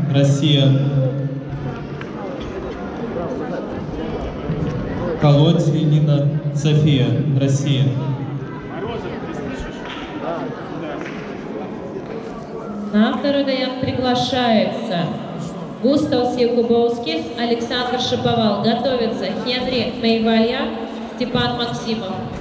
Россия. Колодьнина София, Россия. На второй вариант приглашается Густав Якубовский, Александр Шиповал. Готовится Хенри Мейвалья, Степан Максимов.